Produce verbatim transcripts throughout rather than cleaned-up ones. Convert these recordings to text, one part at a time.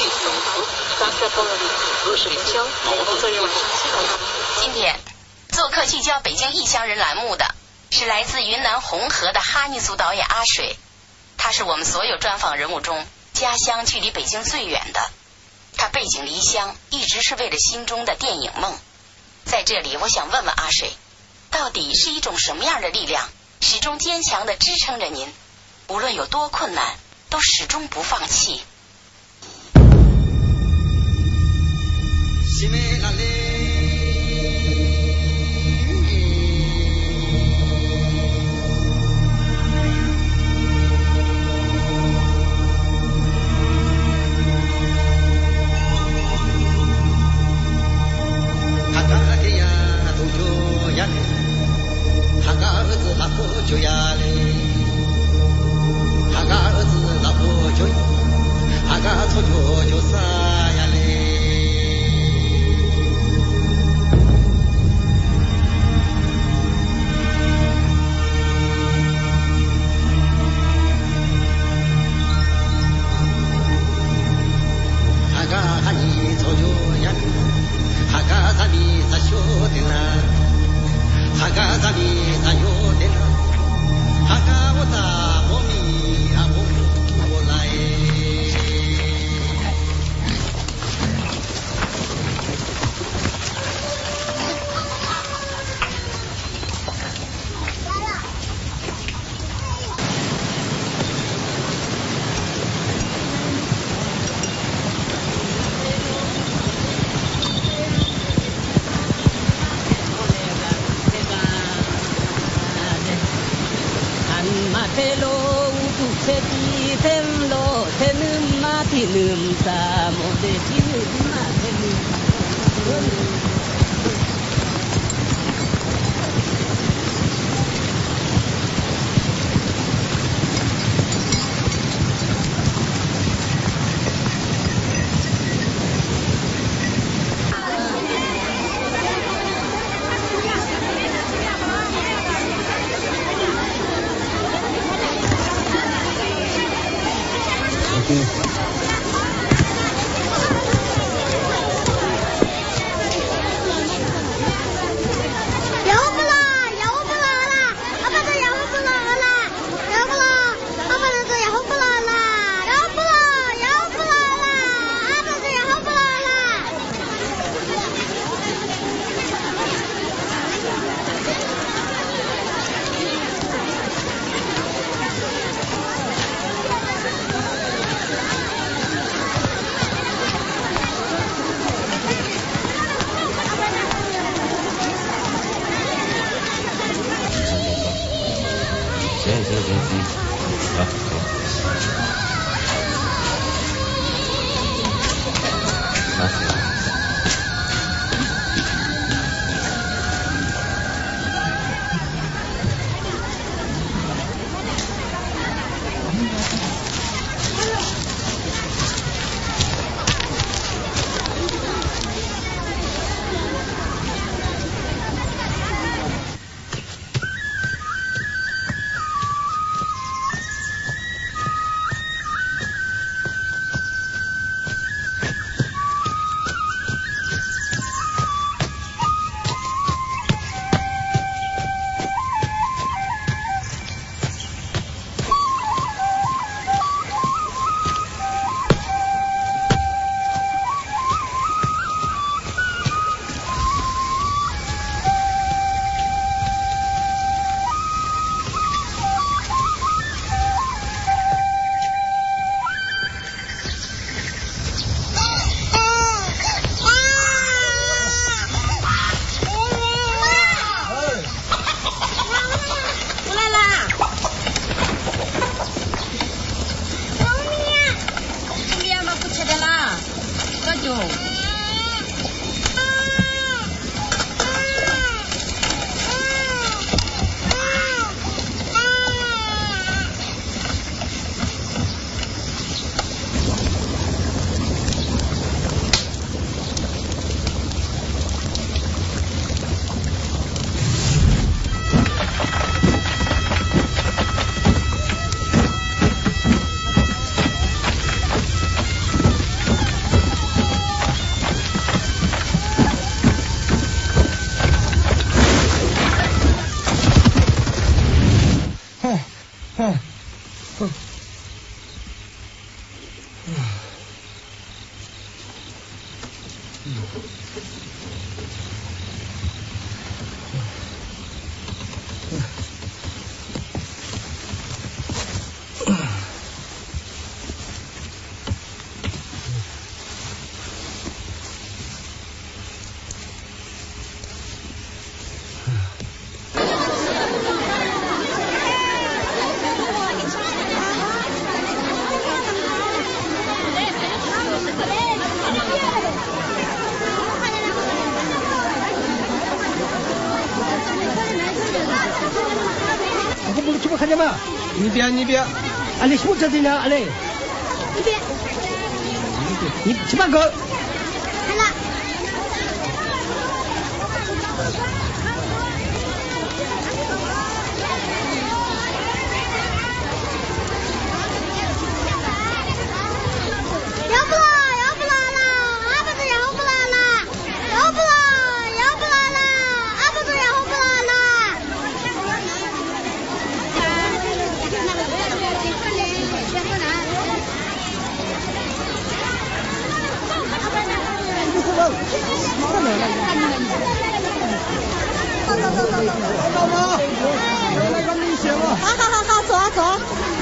今天做客聚焦北京异乡人栏目的是来自云南红河的哈尼族导演阿水，他是我们所有专访人物中家乡距离北京最远的，他背井离乡一直是为了心中的电影梦。在这里我想问问阿水，到底是一种什么样的力量始终坚强地支撑着您，无论有多困难都始终不放弃。 你别你别， 阿丽我这里呢，阿丽。 你别。 你去把狗。 好了。要不啦，要不啦啦，阿不是要不啦啦，要不啦，要不啦啦，阿不是要不啦啦。 干嘛？我来个明显了。 好好好好，走啊走啊。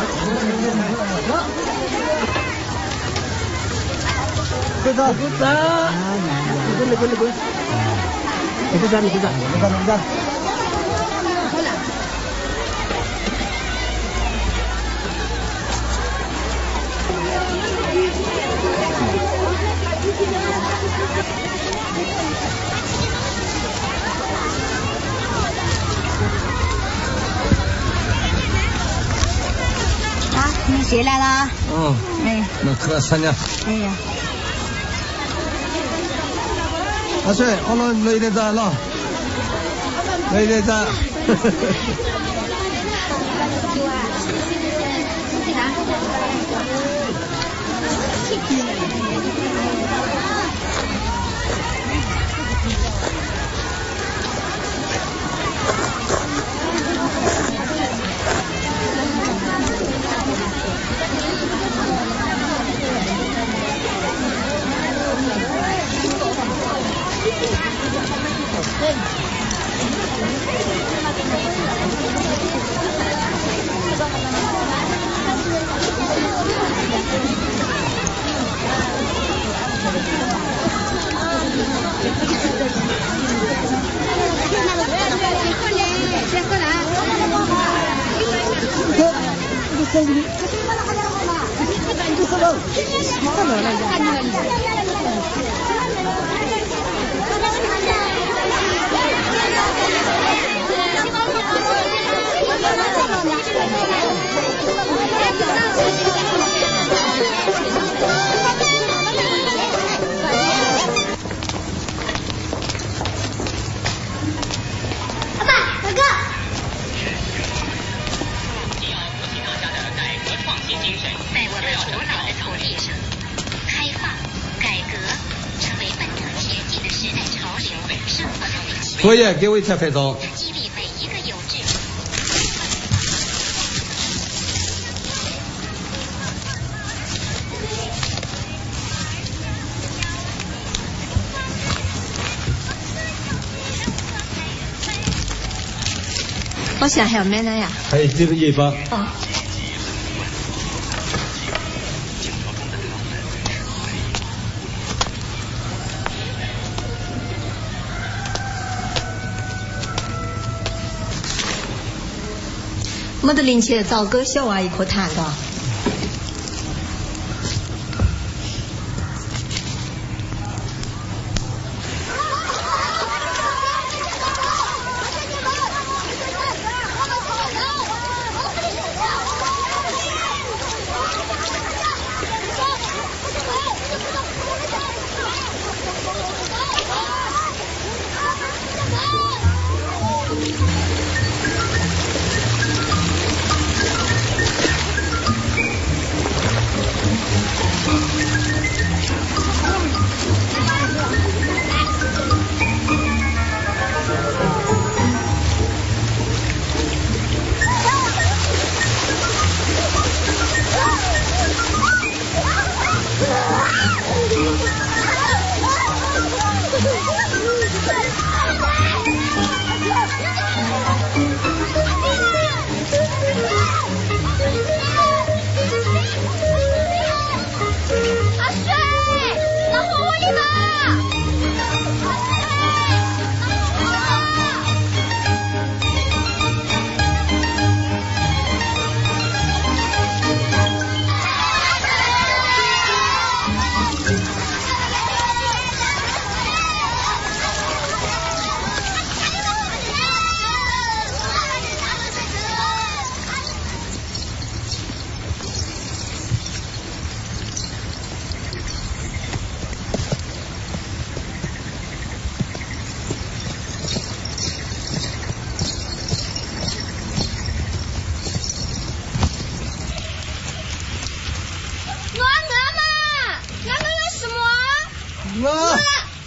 鼓掌鼓掌。你滚你滚你滚。你鼓掌你鼓掌你鼓掌你鼓掌。 啊，你们谁来了？ 嗯。 哎。 那可三年。 哎呀。 阿水，好了，累得咱了，累得咱。作业给我一天拍照。 激励每一个有志。 我现在还要买哪呀？ 还有这个一把。 哦。没得零钱，找个小娃一颗谈的。 啊！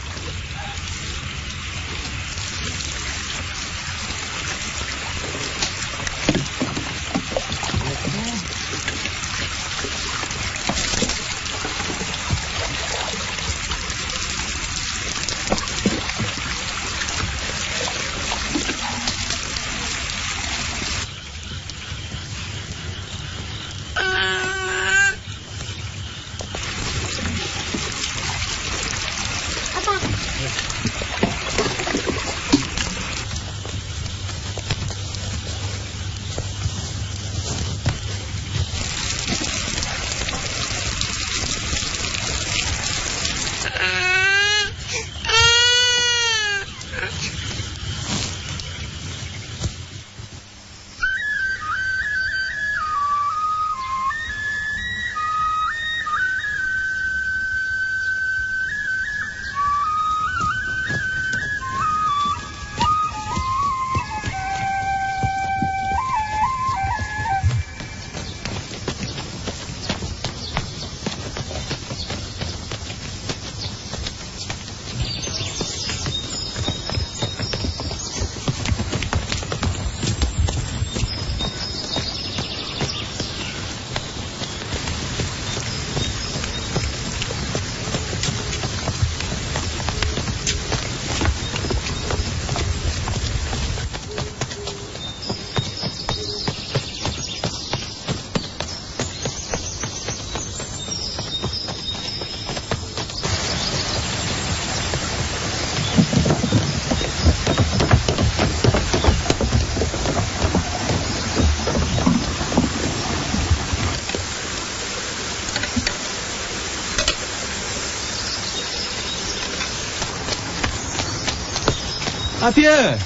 阿爹，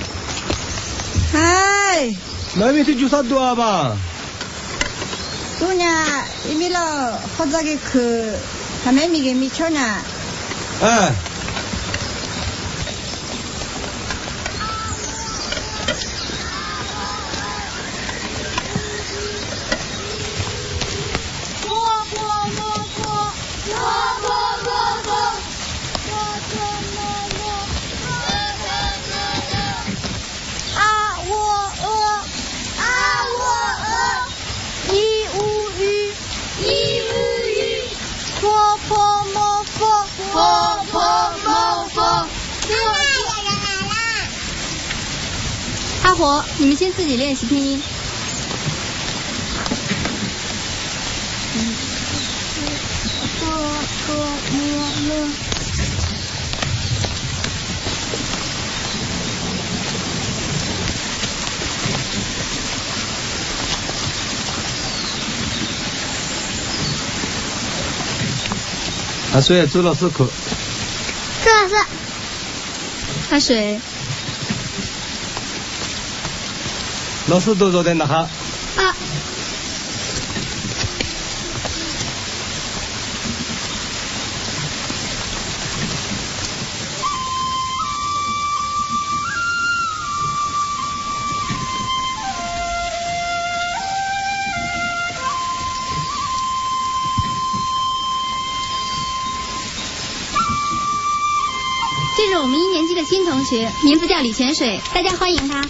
嗨， 那边去就啥多吧？ 또냐 이밀러 허자기 그 하나님에게 미쳐나. 예. 阿活，你们先自己练习拼音。 阿水，周老师课。 周老师。 阿水。 老师都坐在那哈。 啊。这是我们一年级的新同学，名字叫李泉水，大家欢迎他。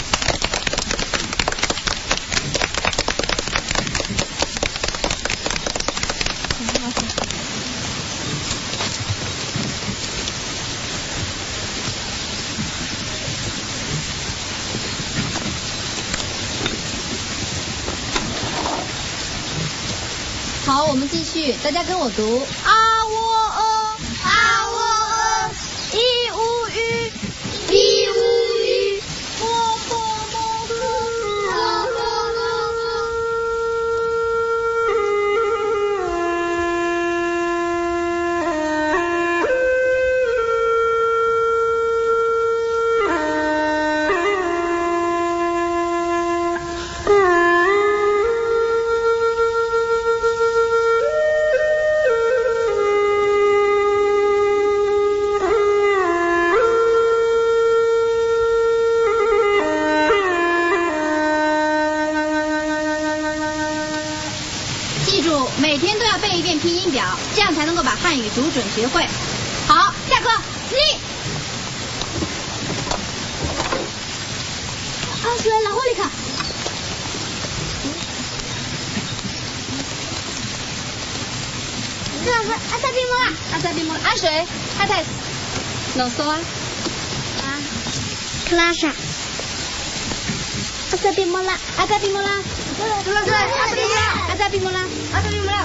好，我们继续，大家跟我读啊喔呃啊喔呃， 一无语， 一无语， 摸摸摸摸， 摸摸摸摸。 每天都要背一遍拼音表，这样才能够把汉语读准学会。好， 下课，你。阿水，老狐狸卡。这老师，阿塞比莫拉， 阿塞比莫拉，阿水，太太，侬说啊？ 啊，克拉莎，阿塞比莫拉， 阿塞比莫拉， 对对对，阿塞比莫拉， 阿塞比莫拉， 阿塞比莫拉。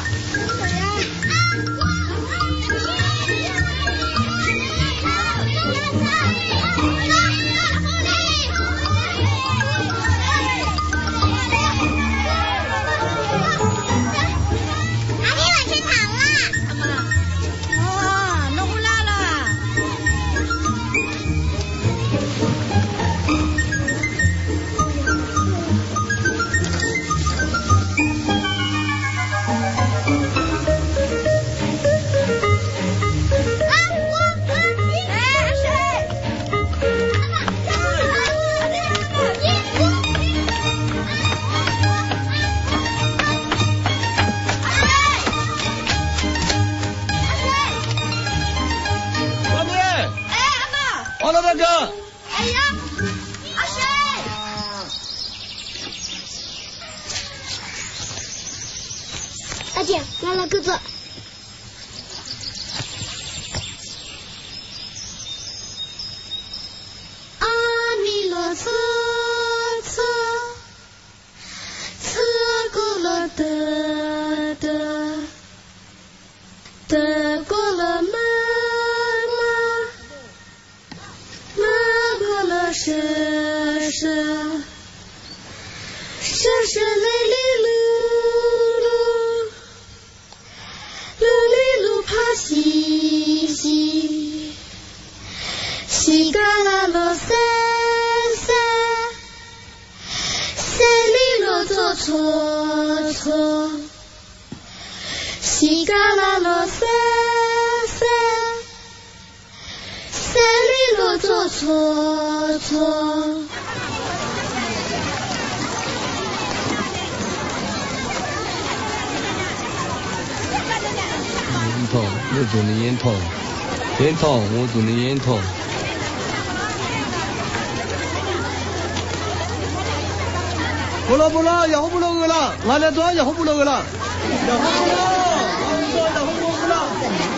大姐，来了鸽子。 阿弥陀佛，佛，佛咕噜得得，得咕噜嘛嘛，嘛咕噜舍舍，舍舍嘞哩噜噜，噜哩噜帕西西，西嘎啦啰塞塞，塞哩啰搓搓搓，西嘎啦啰塞塞，塞哩啰搓搓搓。 烟筒，我做你烟筒，烟筒，我做你烟筒。不了不了，以后不了了，俺来做以后不了了，以后不了，俺做以后不了。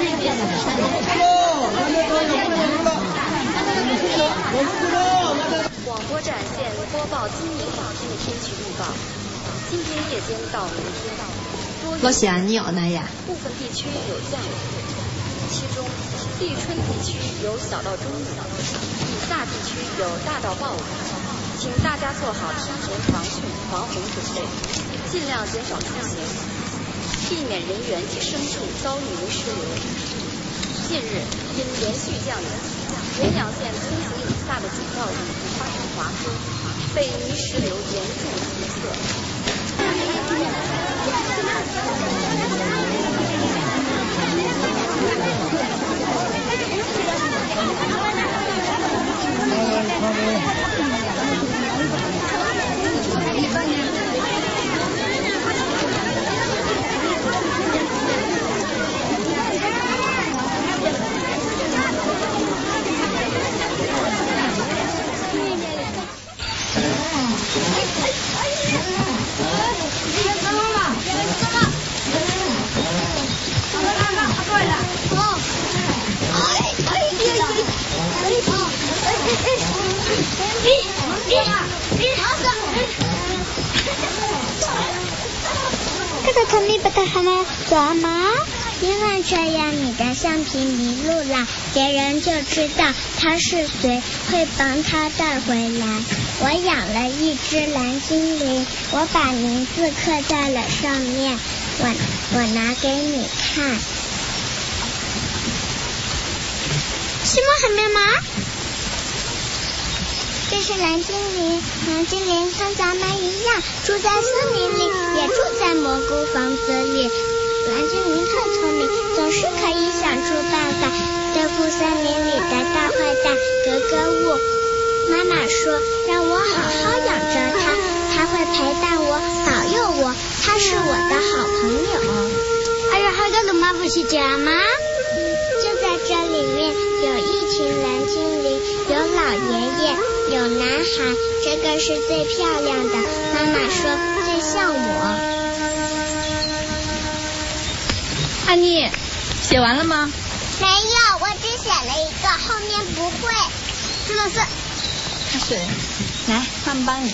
广播站现播报今明两天的天气预报。今天夜间到明天， 我想你要那呀。 部分地区有降雨，其中立春地区有小到中雨，以下地区有大到暴雨。请大家做好提前防汛防洪准备，尽量减少出行，避免人员及牲畜遭遇泥石流。近日因连续降雨，云阳县村井以下的主道路发生滑坡，被泥石流严重阻塞。 因为这样你的橡皮迷路了，别人就知道他是谁，会帮他带回来。我养了一只蓝精灵，我把名字刻在了上面，我我拿给你看。什么还没吗？这是蓝精灵，蓝精灵跟咱们一样，住在森林里，也住在蘑菇房子里。蓝精灵特聪明，总是可以想出办法对付森林里的大坏蛋格格巫。妈妈说让我好好养着它，它会陪伴我，保佑我，它是我的好朋友。哎呀，还有个马夫西家吗？就在这里面， 有男孩，这个是最漂亮的。妈妈说最像我。 安妮，写完了吗？ 没有，我只写了一个，后面不会。朱老师， 阿水，来，他们帮你。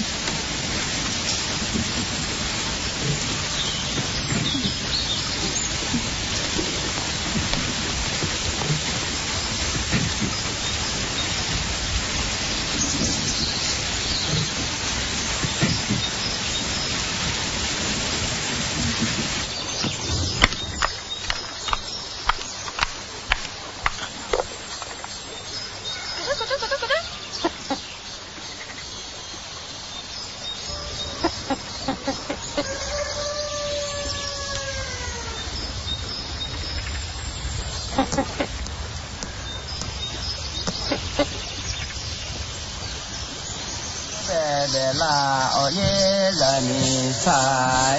啦，哦耶，人民财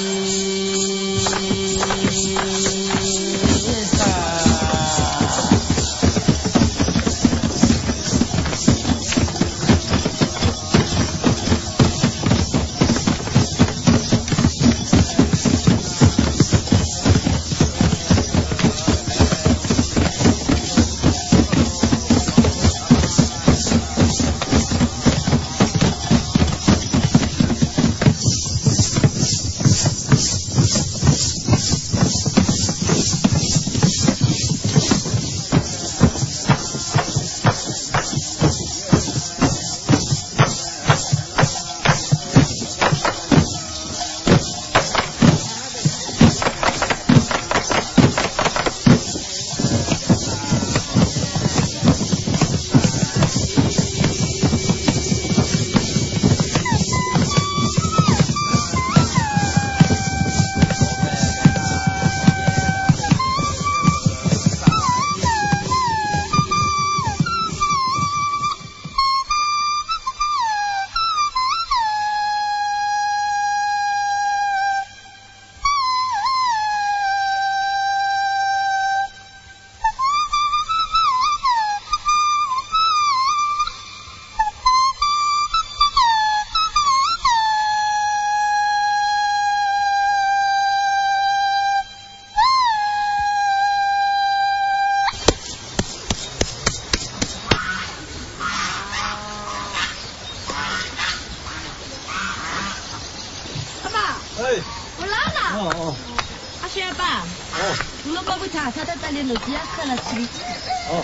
我来了。哦哦。阿雪爸。哦。我老爸不查，他在这里楼底下看了吃。哦。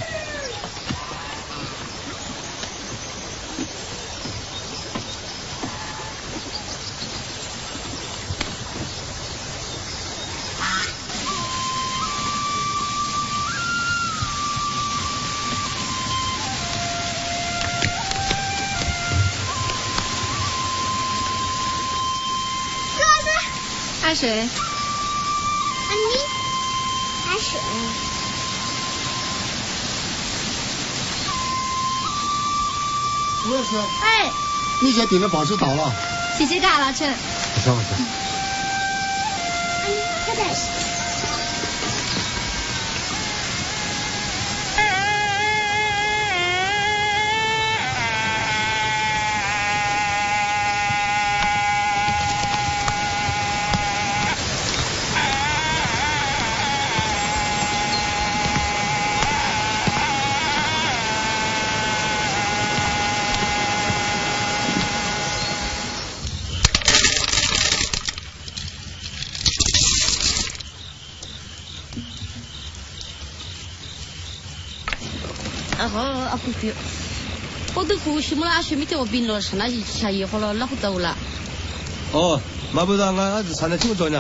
阿水， 安妮，阿水， 吴老师， 哎， 你先顶着保持倒了。 姐姐干了，这。 我上我上。 安妮，快点。 啊，不对，我都过去么了，阿雪没叫我冰了，上那一下以后了，那不走了。 哦，马部长，俺儿子穿的清楚呢。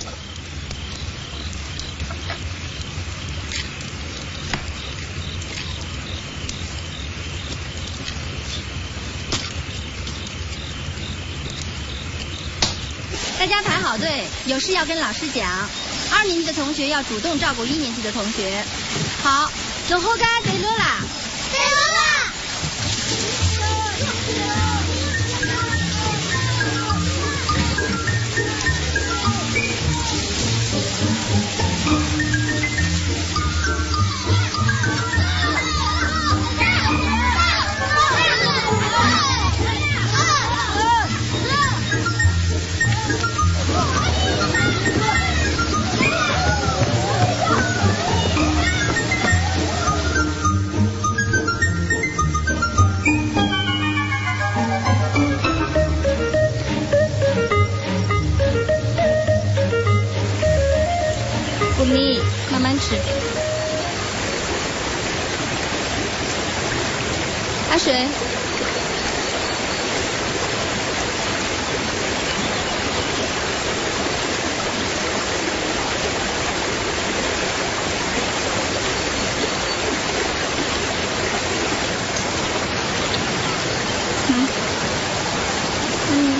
大家排好队，有事要跟老师讲。二年级的同学要主动照顾一年级的同学。好，走后该对路啦。 对路啦。 阿水。嗯。嗯。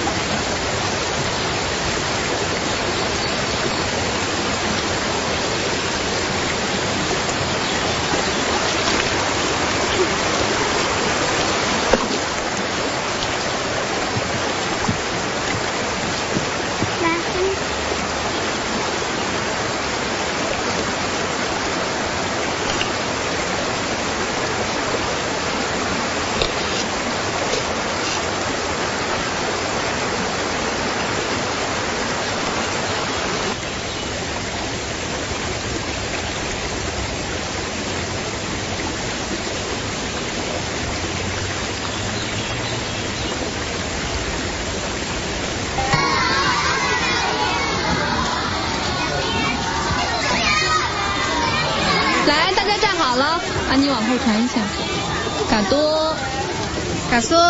来，大家站好了，安妮往后传一下。嘎多，嘎苏，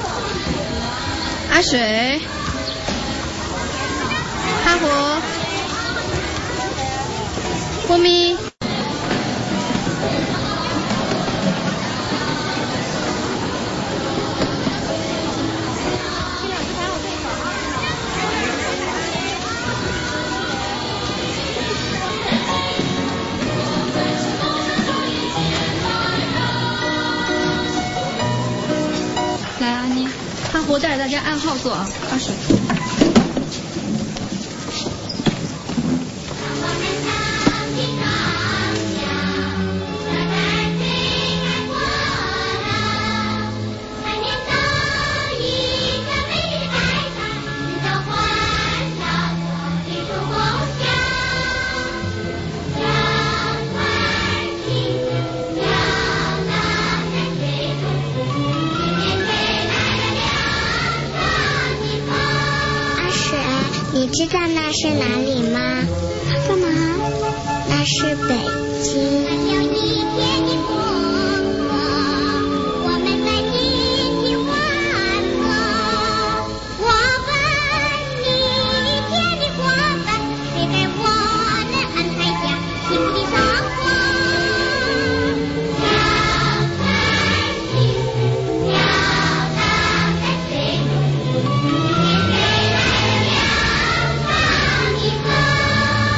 阿水，哈活，波咪。来，安妮，哈活带着大家按号坐啊，阿水。 你知道那是哪里吗？干嘛？那是北京。有一天的过客，我们在一起玩乐。我问你一天的伙伴，谁在我的安排下幸福的生活？小山青，小大山水，今天谁来了？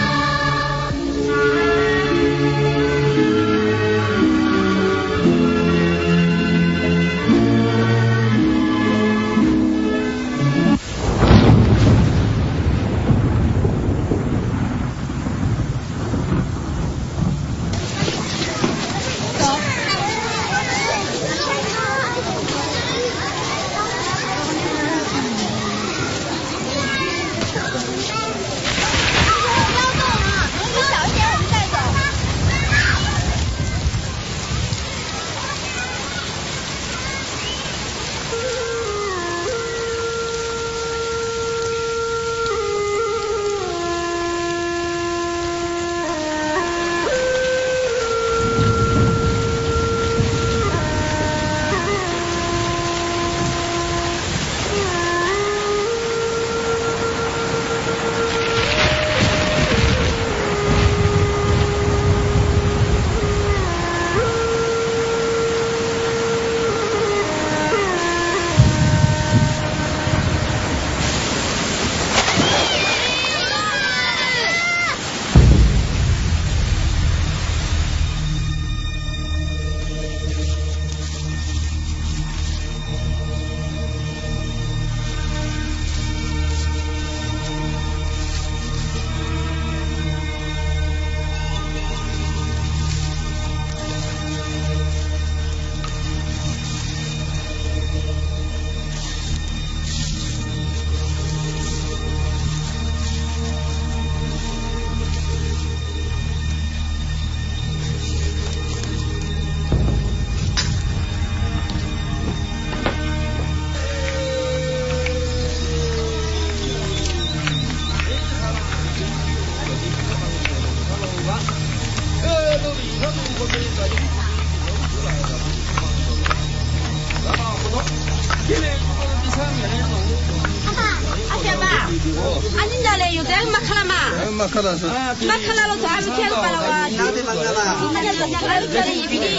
了嘛？ 马克了是。 马克了了，这还不天了吧了哇？ 哪里马克了？ 你看这还有这里一比例。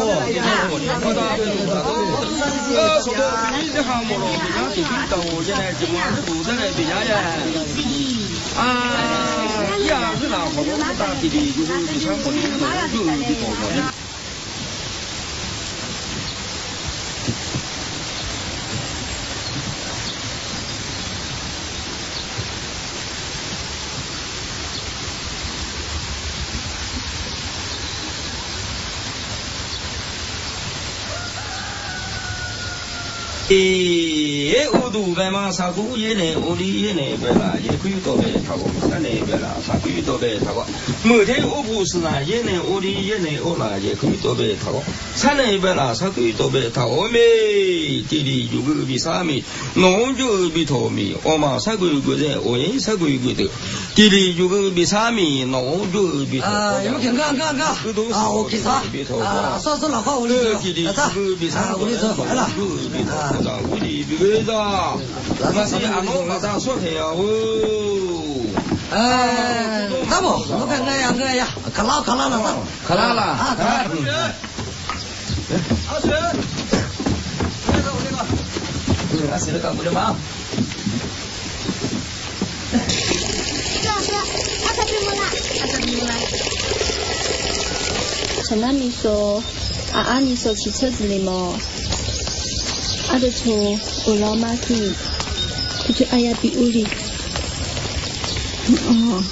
呃，说到你这项目了，人家就可以到我这来，就往这路上来别家呀。啊，一样是拿好多大地的，就是你像我们农就的多多。诶，我都白嘛，啥古也呢，我的也呢，白啦，也可以到白他个，啥呢白啦，啥可以到白他个。每天我不是啦，也呢，我的也呢，我啦也可以到白他个。啥呢白啦，啥可以到白他个没？弟弟有个比啥米，农就比头米，我嘛啥个有个人，我也啥个有个的。弟弟有个比啥米，农就比头。 啊，有看看看看，啊，我给啥？啊，说说老话我的弟弟有啊， 个比啥？ 我的走来了。 啊。我的别个的，那是俺老老大说的呀哦。 哎，大不，我看看呀，看呀，可拉可拉了，大可拉了啊，可拉。 阿水，那个那个， 嗯，阿水干不了吗？ 老师，阿卡怎么了？阿卡怎么了？ 陈妈咪说，阿阿你说骑车子的么？阿的从我老妈去，他就哎呀比屋里，哦。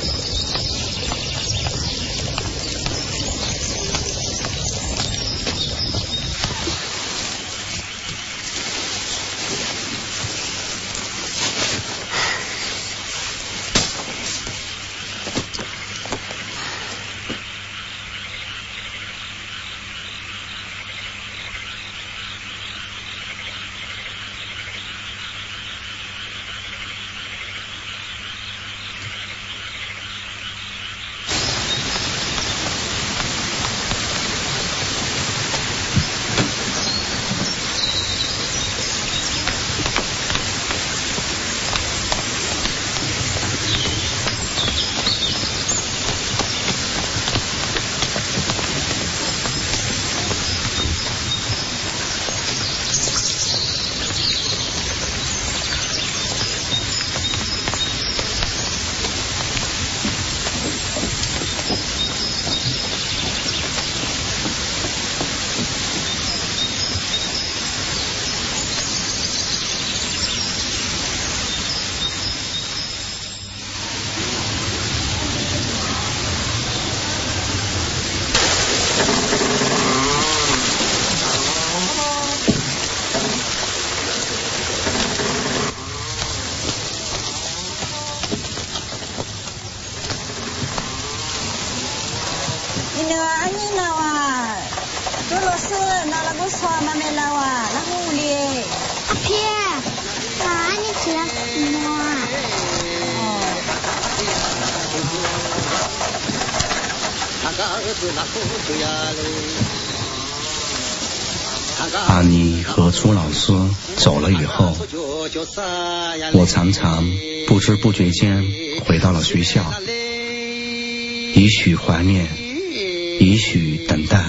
阿妮和朱老师走了以后，我常常不知不觉间回到了学校，也许怀念，也许等待，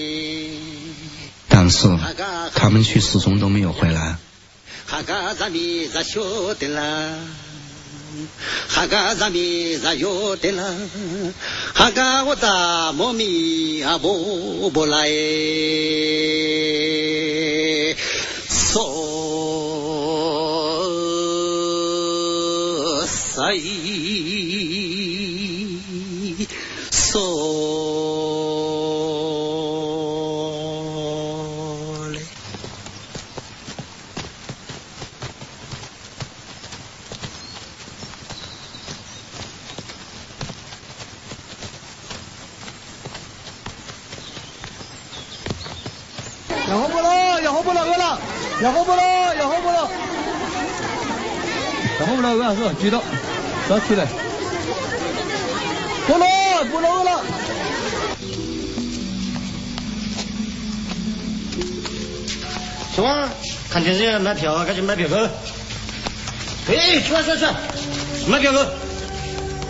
但是他们却始终都没有回来。 哈嘎咱们咱有的了，哈嘎我大莫米啊不不来，说谁说。 要好不了，要好不了，饿了，要好不了，要好不了，要好不了，饿是举到，抓起来，不了，不了，饿了。 什么？看电视买票，赶紧买票去。哎，去去去，买票去。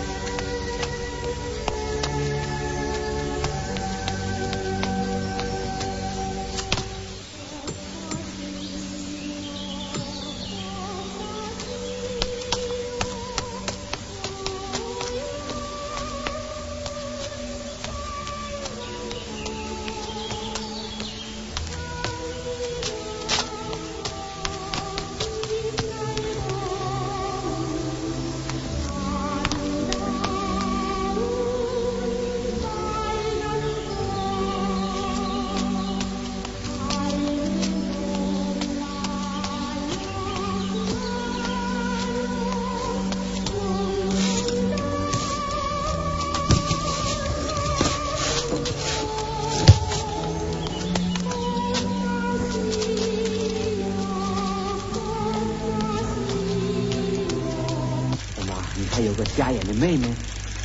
个瞎眼的妹妹？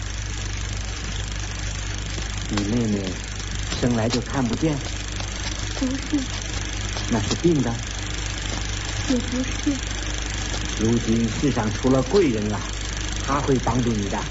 你妹妹生来就看不见？ 不是。 那是病的？ 也不是。 如今世上除了贵人了，他会帮助你的。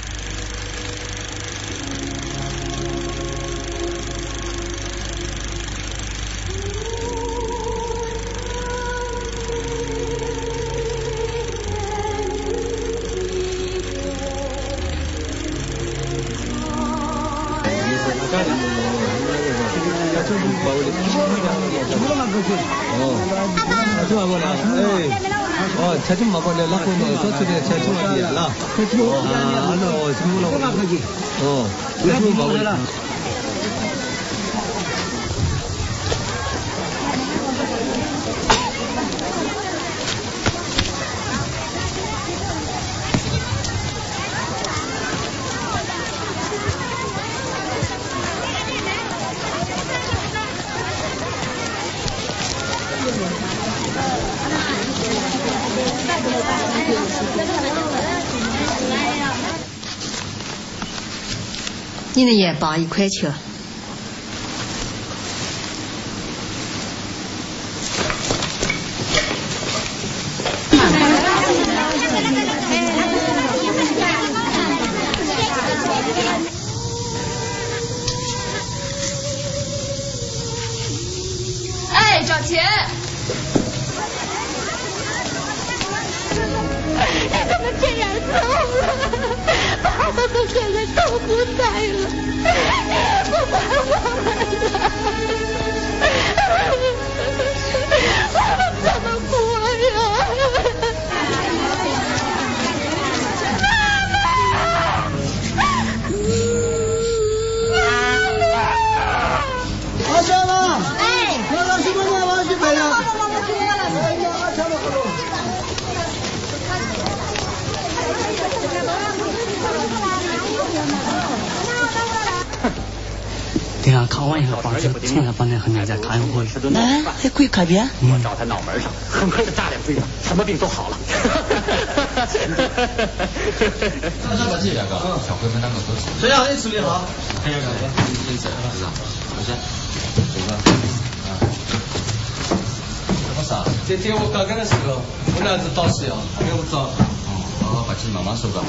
차 좀 먹어내 놓고 뭐 저쪽에 차 좀 어디야 나. 아, 너 지금 먹어. 어. 지금 먹어라. 你的盐巴一块钱。 哎，找钱！ 你怎么这样走了？爸爸和哥哥都不在了，我爸爸们了，我们怎么过呀？ 阿香啊！ 哎， 我老师们我去买了。 对啊，看完以后，保证从来不能和人家看一回。 那还可以改变？ 我找他脑门上，狠狠的扎两嘴巴，什么病都好了。 把这两个小灰分当个盒子。 这样你处理好。 看一下，先生，是吧？首先，这个啊，怎么啥？ 这天我刚刚的时候，我儿子到时要给我找。 哦，把鸡慢慢收着。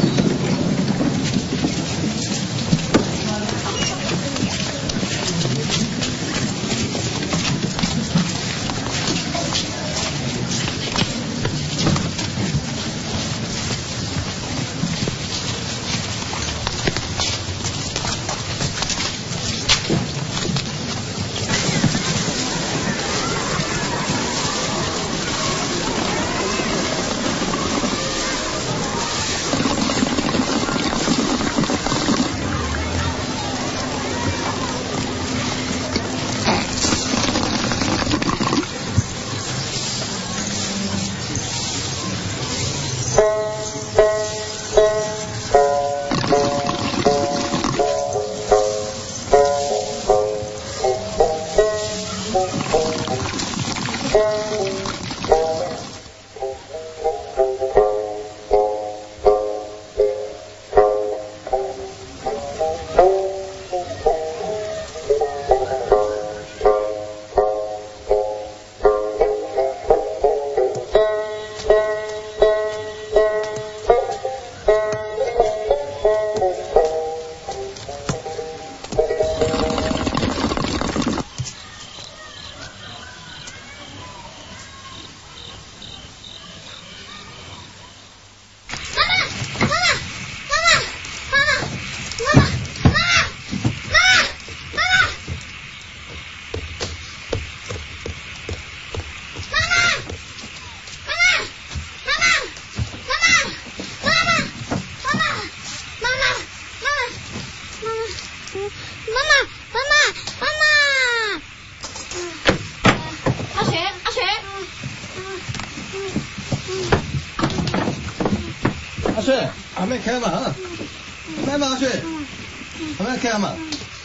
还没开门，开门去，还没开门。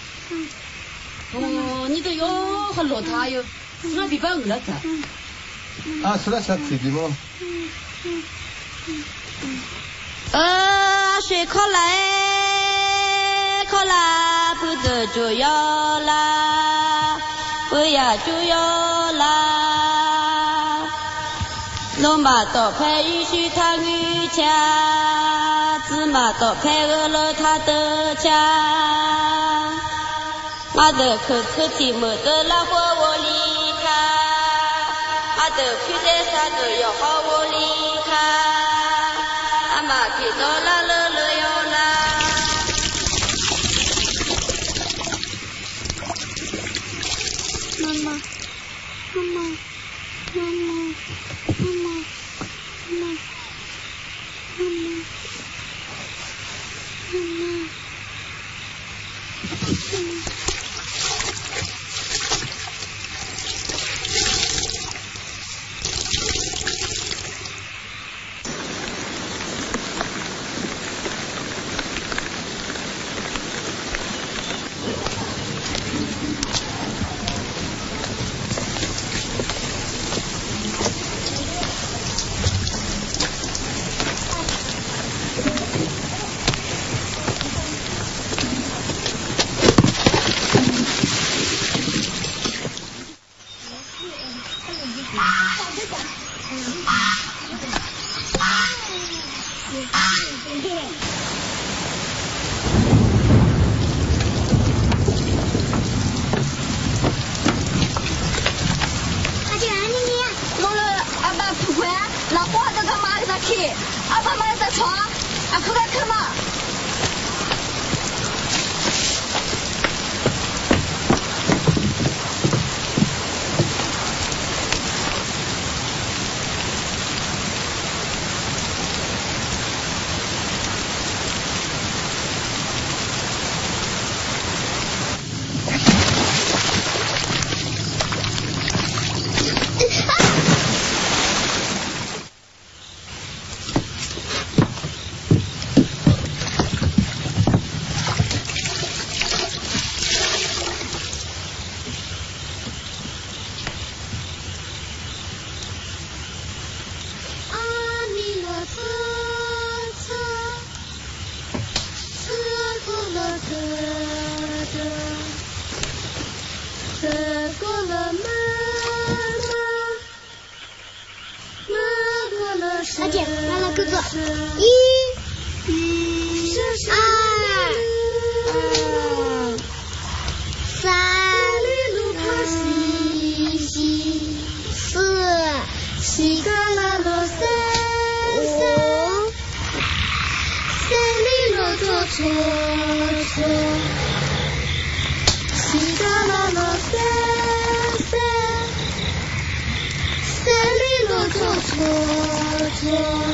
哦，你都有很落他哟，那比把饿了噻。 啊，出来吃吃的吗？ 呃，水考来，考啦，不得就要啦，不要就要啦。龙马刀派允许他女家，芝麻刀派饿了他的家。我的口口体没得拉活我离开，我的口袋啥都要好我离开。阿妈听到了乐乐要啦。 妈妈，妈妈，妈妈，妈妈，妈妈，妈妈，妈妈，妈妈。 小姐，来了，哥哥，一、二、二、三、四、西嘎啦罗三三，三里罗左左左，西嘎啦罗三三，三里罗左左左。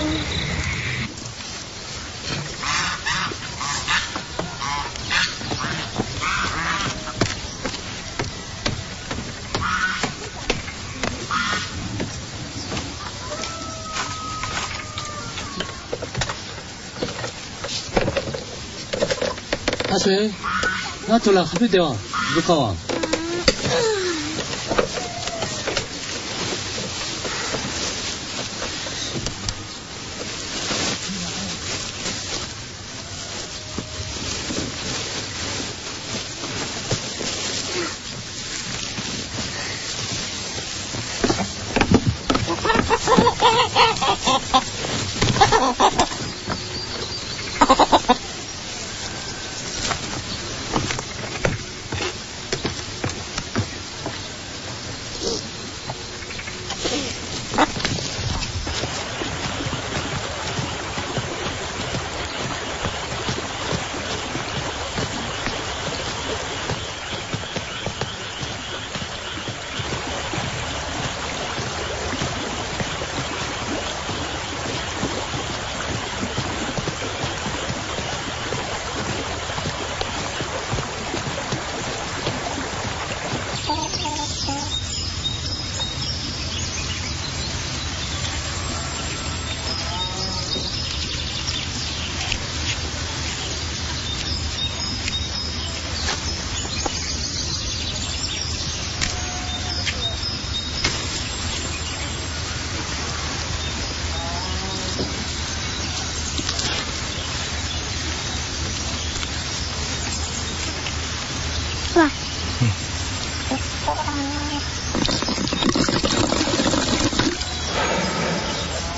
阿水，那走了还没得啊？不搞啊？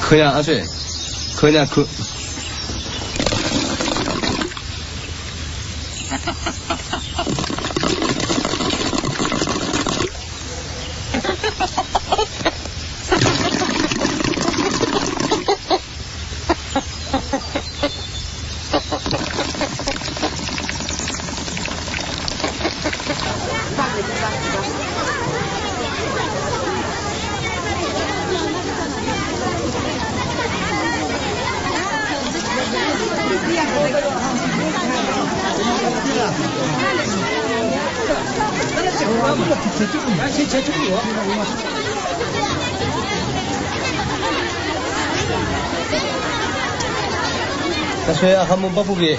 喝点阿水，喝点口。阿水啊，还没把不给。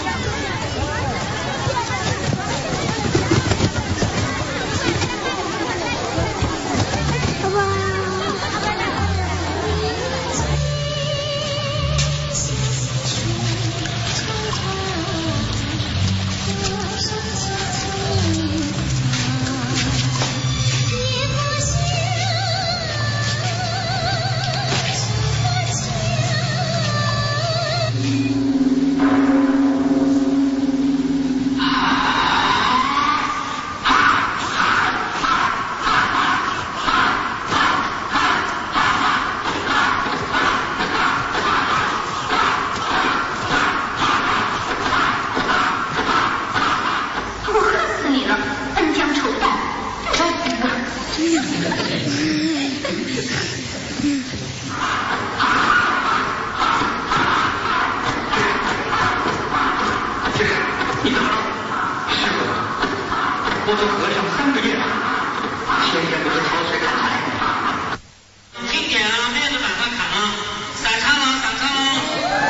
我都喝上三个月了，天天都是潮水看海。今天啊，没有办法看了，散场了，散场了。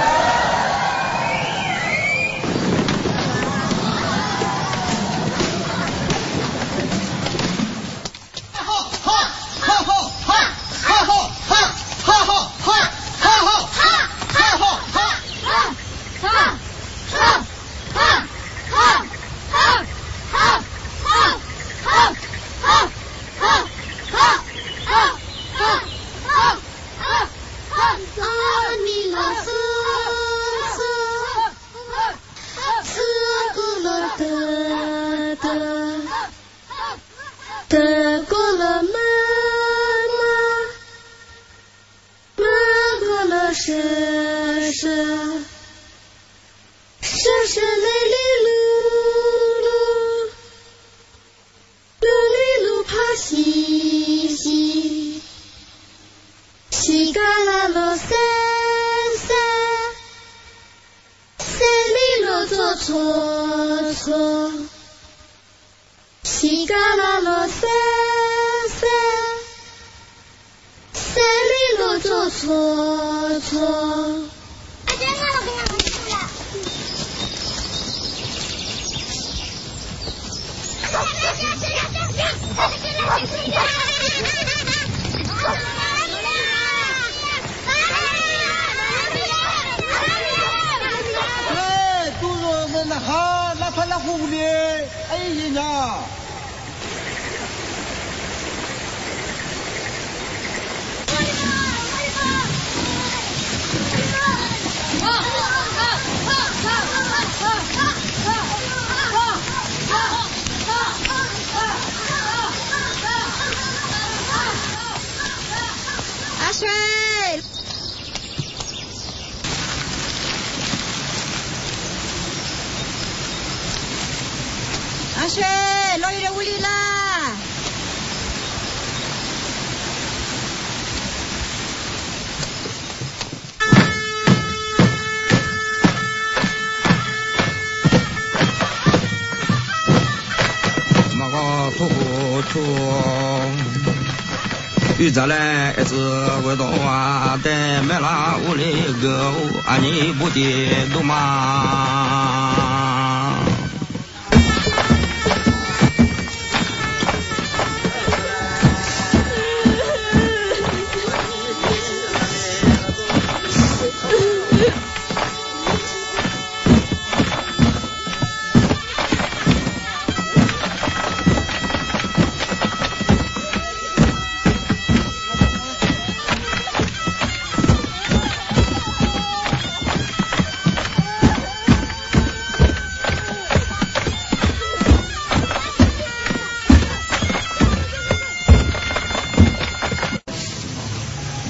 遇着来一只味道啊，带买了屋里个啊你不的都嘛。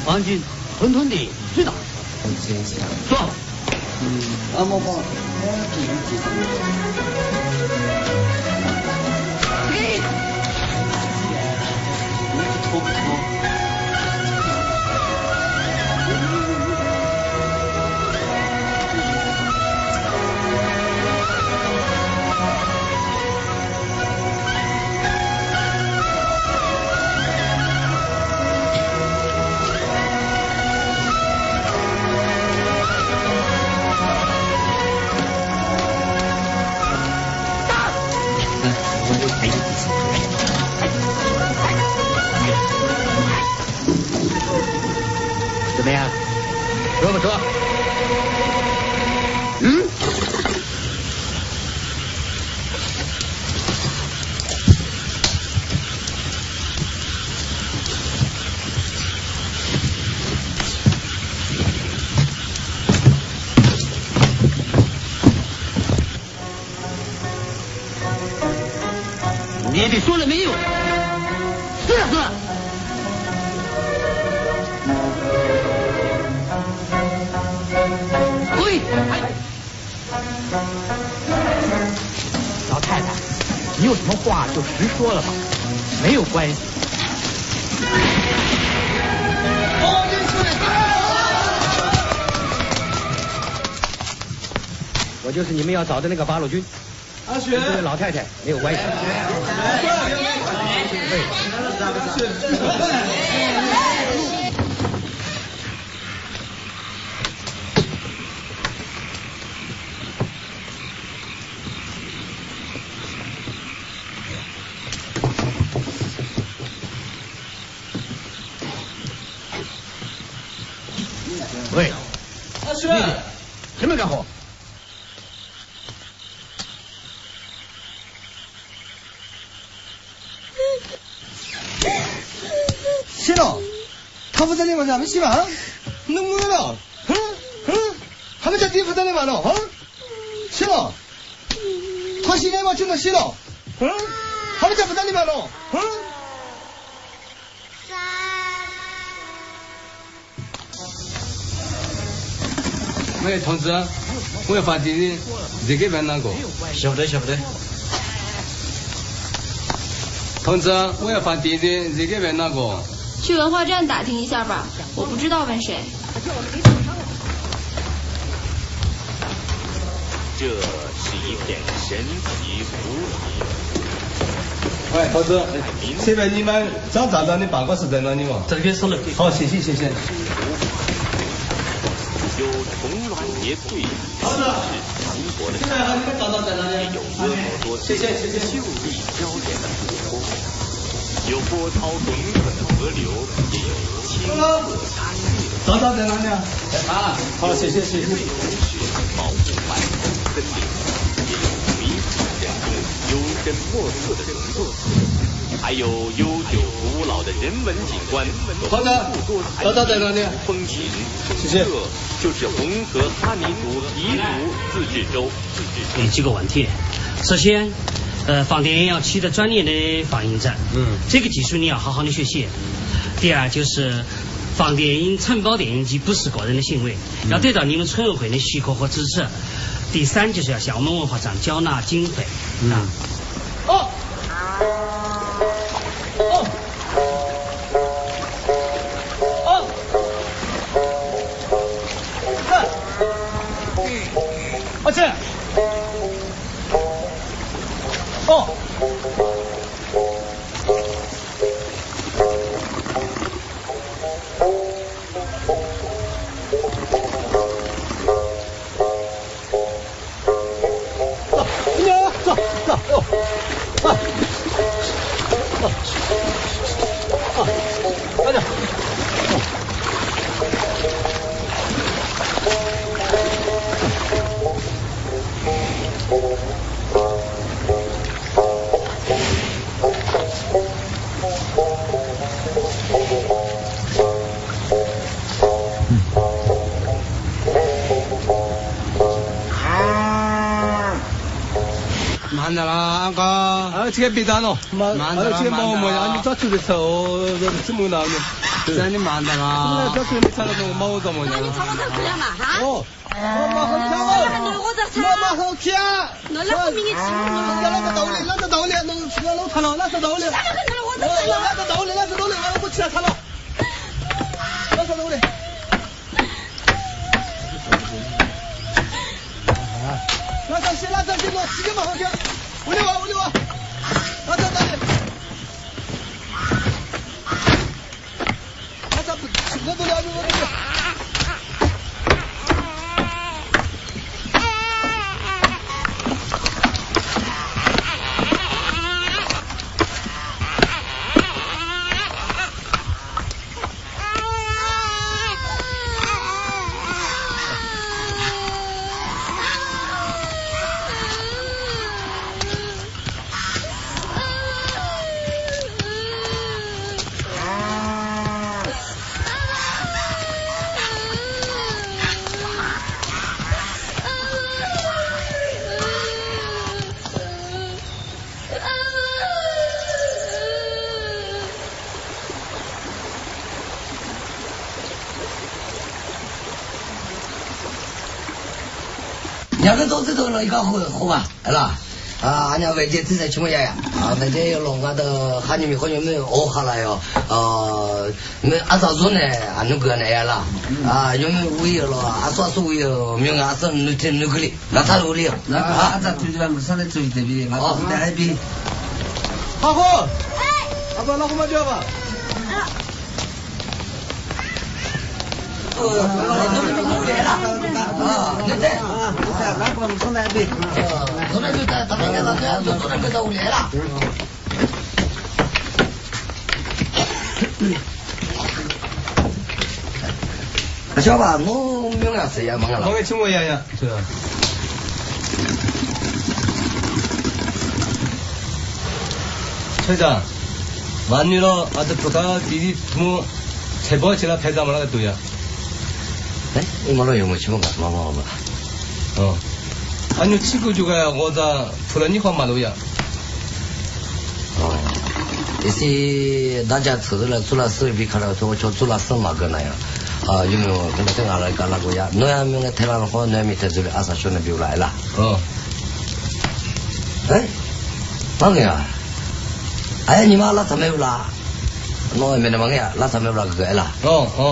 皇军吞吞地知道。坐。 嗯，阿毛帮。 嘿。不错不错。怎么样？说不说？嗯？你说了没有？是啊是啊。喂，老太太，你有什么话就实说了吧，没有关系。我就是你们要找的那个八路军。阿雪，跟老太太没有关系。喂，阿雪，什么干活？ 谢了，他不在那晚上没洗碗，弄饿了，嗯嗯，他们家地不在那晚了，啊，谢了，他洗那碗就能洗了，嗯，他们家不在那晚了，嗯。 喂，同志，我要发地的，这个问哪个？ 晓不得，晓不得。 同志，我要发地的，这个问哪个？ 去文化站打听一下吧，我不知道问谁。 这是一片神奇湖。 喂，同志，现在你们张站长的办公室在哪里嘛？ 这边是了。 好，谢谢谢谢。 有重峦叠翠， 好的。 中国的现在和你们长长在哪里？ 有婀娜多姿、秀丽娇艳的湖泊，有波涛滚滚的河流，也有清澈山岳。 长长在哪里啊？ 在哪？ 好，谢谢谢谢。 有雪保护满目森林，也有迷途人中幽深莫测的人作。还有悠久古老的人文景观， 好的，找到在哪里？ 风情， 谢谢。 这就是红河哈尼族彝族自治州。 有几个问题，首先，呃，放电影要取得专业的放映证，嗯，这个技术你要好好的学习。第二就是放电影承包电影机不是个人的行为，嗯、要得到你们村委会的许可和支持。第三就是要向我们文化站缴纳经费。嗯。啊哦。哦，哦，看，阿庆，哦，走，走，走，走，啊。啊啊！快点！慢点啦，阿哥。啊，这个别打了，慢，慢点啦，慢点啦。你抓住的时候，怎么拿呢？ 真的蛮的啊！ 这水没看到那个毛子么？ 那你唱我这歌了嘛？哈？ 哦，妈好看哦！ 我这唱。 妈妈好看。 那那不明你吃我那那个道理，那个道理，那那老唱了，那是道理。 啥个我这唱了？ 那个道理，那是道理，我我起来唱了。那是道理。那上去，那上去，我时间嘛好看。我溜啊，我溜啊。那这道理。那这不，那都了，我都了。 两个都知道了一个好好吧，係啦。啊，俺家外界正在情况下呀，啊，外界有弄俺的哈你们好像没有哦下来哟，呃，没按照做呢，俺那个那样啦，啊，有没有为了啊，说是为了没有俺是那天那个哩，那他努力，那啊，咱最主要是上来做一点比，哦，那还比， 好好，哎，阿爸，那我们叫吧。 哦，都是弄来了，啊，对对，啊，那我们上来比，上来就在他们那个那就都能给他来了。小吧，侬明了谁呀？忙了。 忙个情况样样，是啊。회장, 만일로 아들 보다 디디 뭐 제보 지나 배담을 하게 도야. 네? 이말로 영어 치면 가서 뭐 뭐. 어. 아니요 치고 주가야 오다 불안이 화마로야. 어. 이제 나자 들을 줄라 쓰비 가라 저 줄라 쓰마 거나요. 아, 유명 근데 생각을 깔라고야. 너야 명에 대라는 거 내 밑에 줄 아사 쇼는 비우라이라. 어. 에? 망이야. 아예 니마 라타 메울라. 너 메네 망이야. 라타 메울라 그거 해라. 어, 어.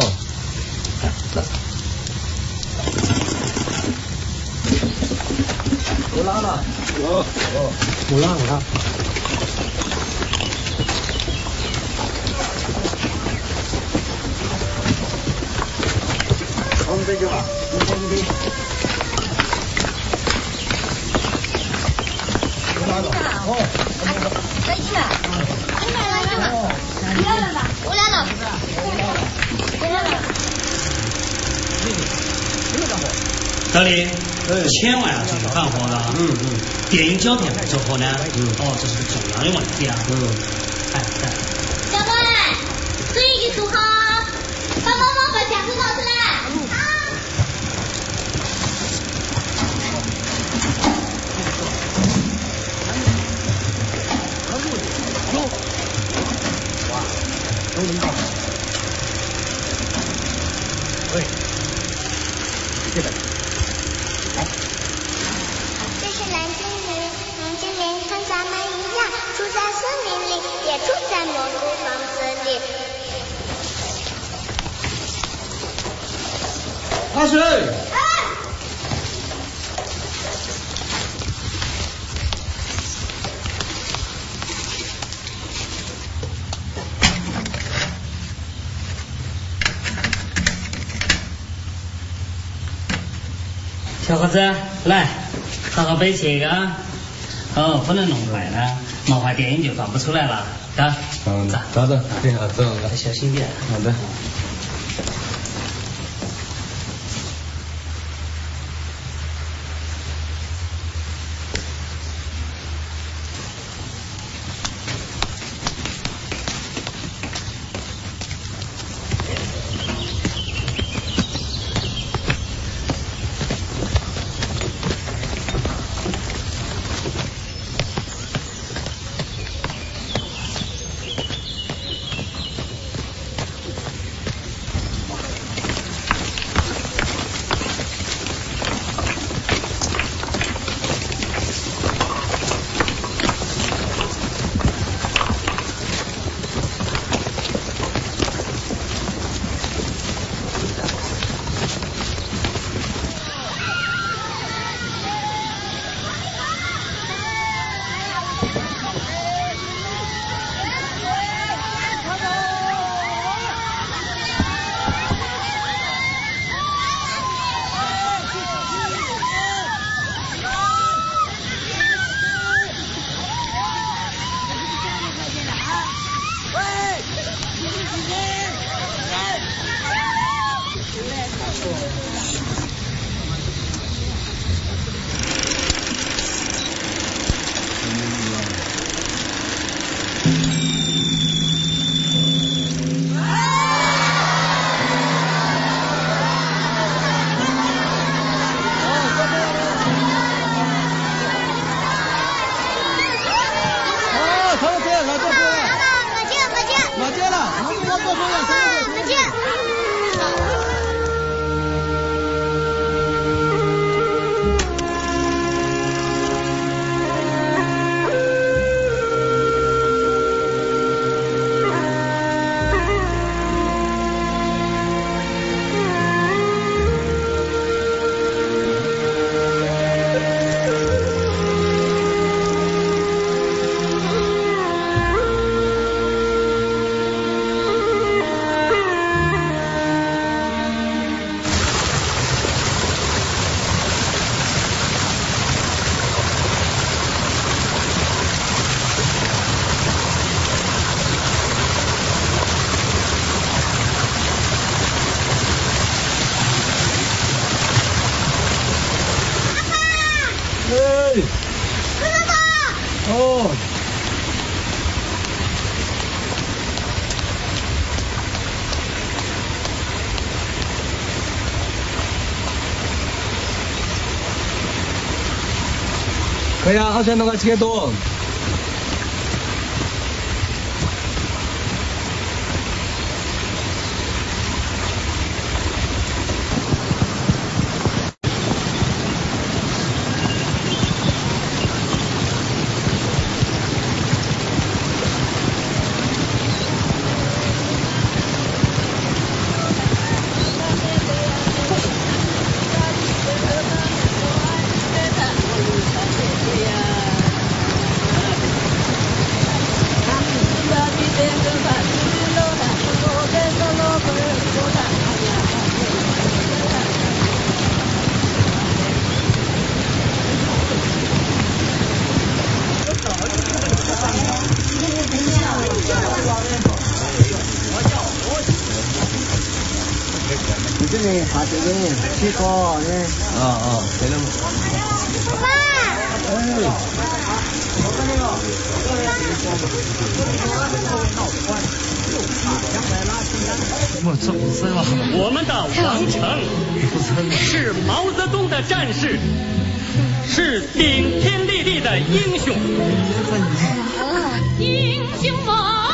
올라가라. 어, 어. 올라가, 올라가. 선배가, 선배. 올라가. 어. 再去。你买来着吗？你来了吧？我来了。我来了。 道理，千万要注意防火了。嗯嗯。电影胶片不走火呢？嗯。哦，这是个重要的问题啊。嗯。哎哎。 小关，注意煮好，把毛毛把夹子拿出来。 都能到。喂，这个，来。 这是蓝精灵，蓝精灵跟咱们一样，住在森林里，也住在蘑菇房子里。 阿水。 哎。 小伙子，来，好好背这个啊。哦，不能弄坏了，弄坏电影就放不出来了，啊？ 嗯，走走，对啊，走， 小心点。 好的。 哎呀，阿轩，侬个几个多？ 这里爬这个去高呢。 啊啊，对了嘛。 爸。 哎。 我这不是吧？我们的王成是毛泽东的战士，是顶天立地的英雄。 英雄梦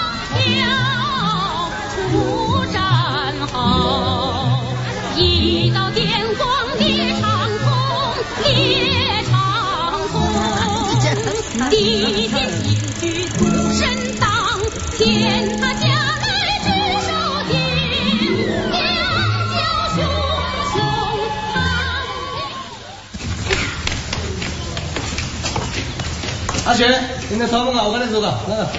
要出战壕，一道电光烈长空，烈长空，地天兴举图神当，天塌下来只手定，两脚雄雄堂。 阿雪，今天扫墓啊，我跟你说个，那个。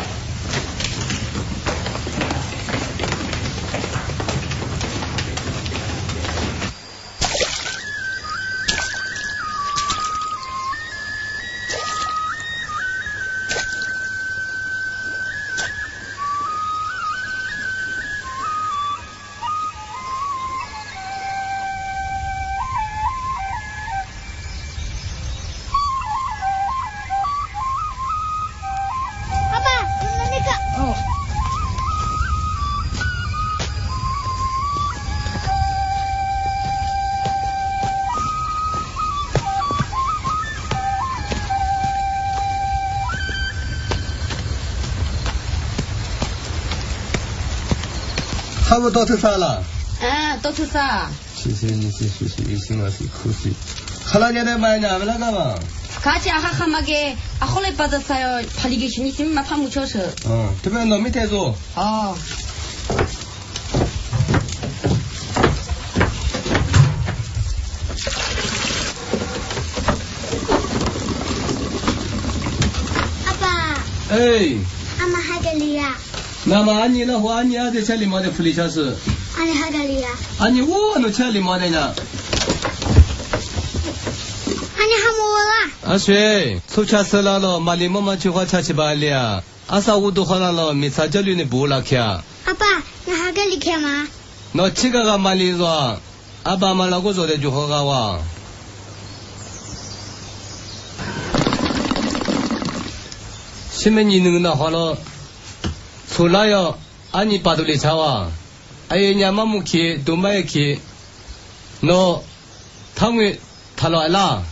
差不多到头上了。 嗯，到头上。 谢谢你，谢谢谢谢，辛苦辛苦辛苦。看了你的买呢，不那个嘛。 卡起啊哈哈嘛个，啊后来把这啥哟，怕里个去你心嘛怕木巧手。 嗯，这边糯米太多。 哦。 阿爸。 哎。 阿妈还给你呀？ 那么安妮的话，安妮还在家里没得福利小事。 安妮还给你呀？ 安妮我弄家里没得呢。 安妮还没了。 阿水，出家死了了，马里妈妈去花茶去巴里啊。阿萨乌都好了了，米查家里的不拉开。 阿爸，你还给你看吗？ 那这个个马里说，阿爸妈那个做的就好个哇。前面你弄那好了。出来哟，安妮巴多里查哇，哎呀，伢妈木去，东北去，喏，他们他来啦。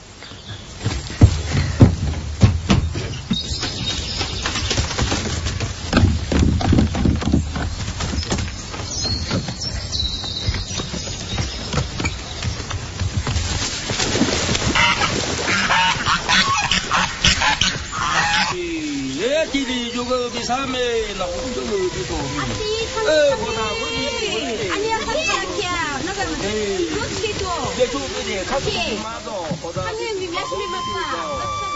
弟弟有个比啥没，那我们就有这种。哎，我那我你， 阿你好看看，那个有几多？ 也就这点，他是马到，好的。 阿你明天是没法。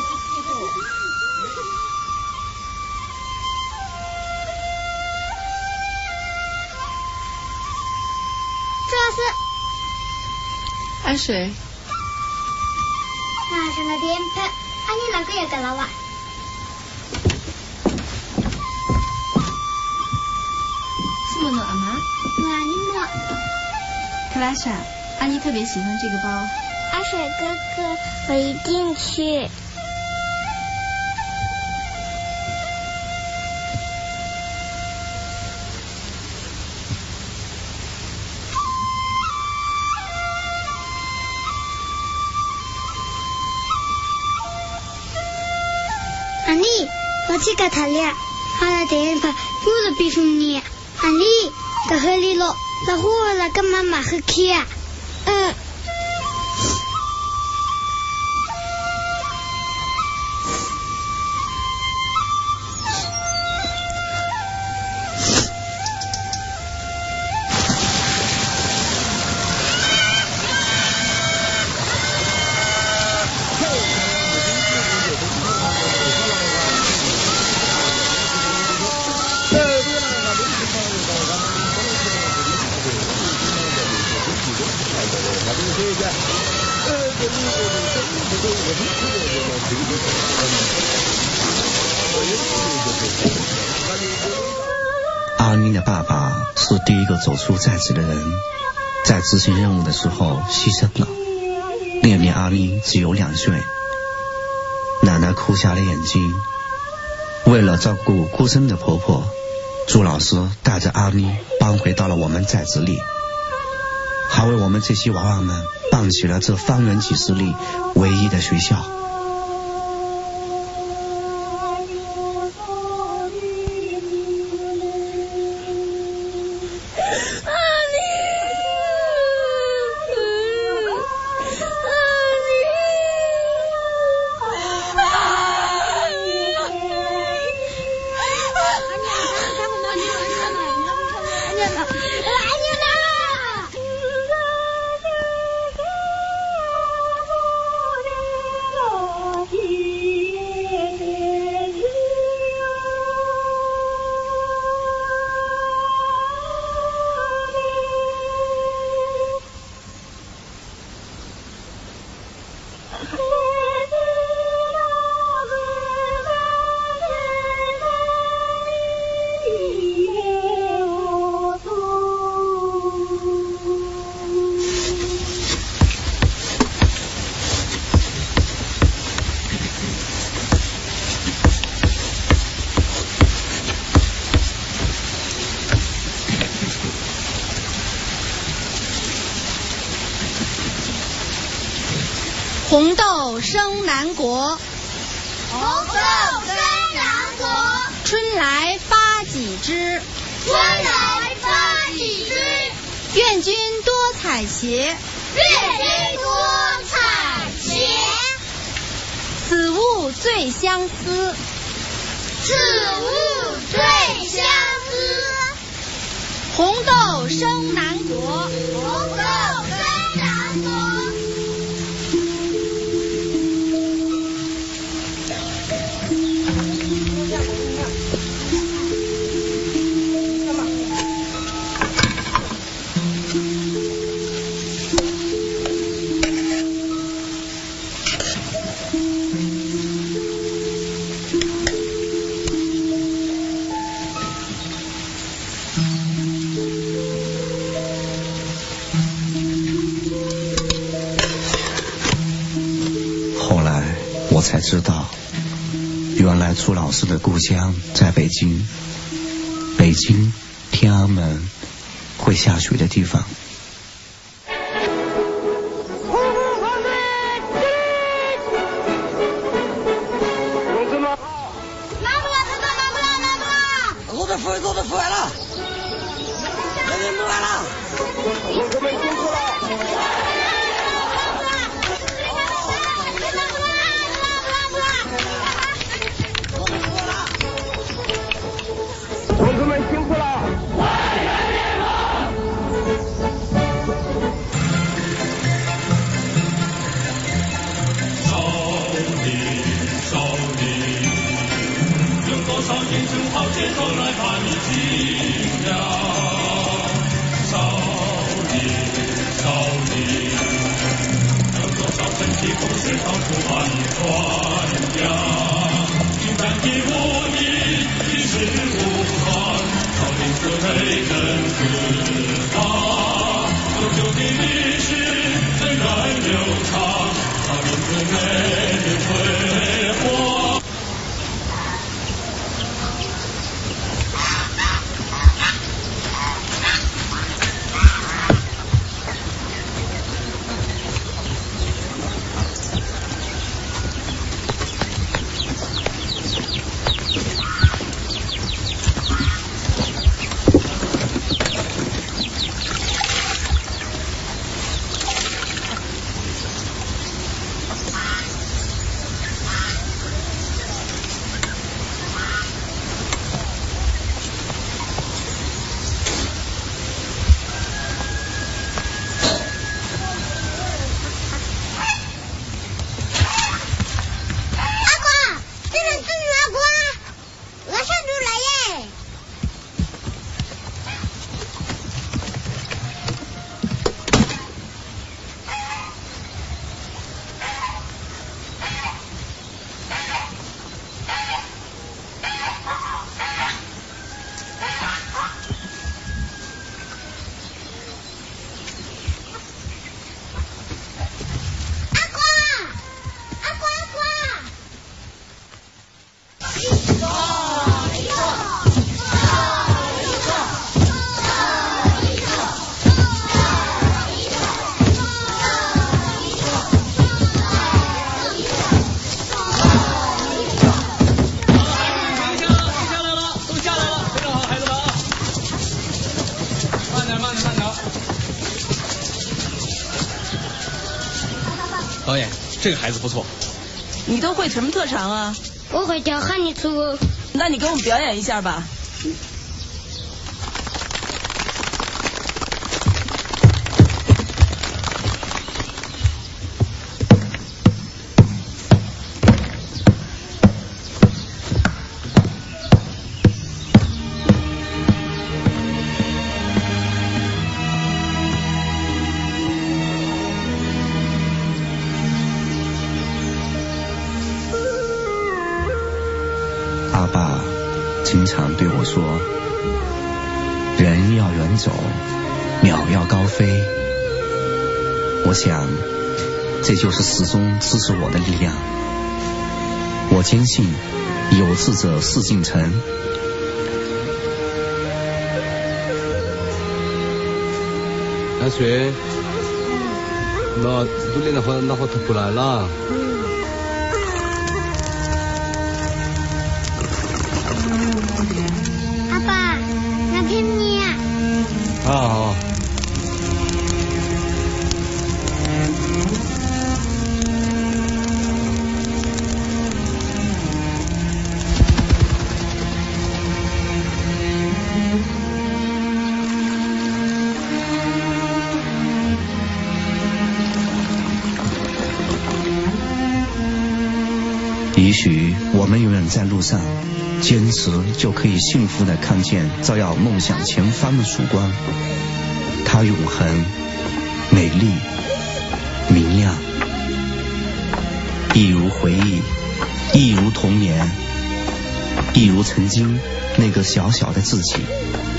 这是。 安水。 那是那点喷，阿你那个也给了吧？ 莫诺阿妈， 我阿尼莫。 克拉莎，阿妮特别喜欢这个包。 阿水哥哥，我一定去。 我去给他俩，好了电影拍，又是别说你，阿丽，在河里了，老虎了跟妈妈喝去啊，嗯。 阿妮的爸爸是第一个走出寨子的人，在执行任务的时候牺牲了。那年阿妮只有两岁，奶奶哭瞎了眼睛。为了照顾孤身的婆婆，朱老师带着阿妮搬回到了我们寨子里，还为我们这些娃娃们办起了这方圆几十里唯一的学校。 红豆生南国， 红豆生南国。 春来发几枝， 春来发几枝。 愿君多采撷， 愿君多采撷。 此物最相思， 此物最相思。 红豆生南国， 红豆生南国。 我才知道，原来朱老师的故乡在北京，北京天安门会下雪的地方。 我的服务，我的服务完了，那边弄完了，同志们辛苦了。同志们辛苦了！ 少林，少林，有多少英雄豪杰都来把你敬仰。少林，少林，有多少真气故事到处把你传扬。精湛的武艺，举世无双，少林寺威震四方，悠久的历史源远流长，少林寺美丽辉煌。 导演，这个孩子不错。 你都会什么特长啊？ 我会跳哈尼族。 那你给我们表演一下吧。 阿爸经常对我说，人要远走，鸟要高飞。我想这就是始终支持我的力量。我坚信有志者事竟成。 阿水，那都练得好，那好，他不来了。 阿爸，那骗你啊！ 啊好。 也许我们永远在路上，坚持就可以幸福地看见照耀梦想前方的曙光。它永恒、美丽、明亮，一如回忆，一如童年，一如曾经那个小小的自己。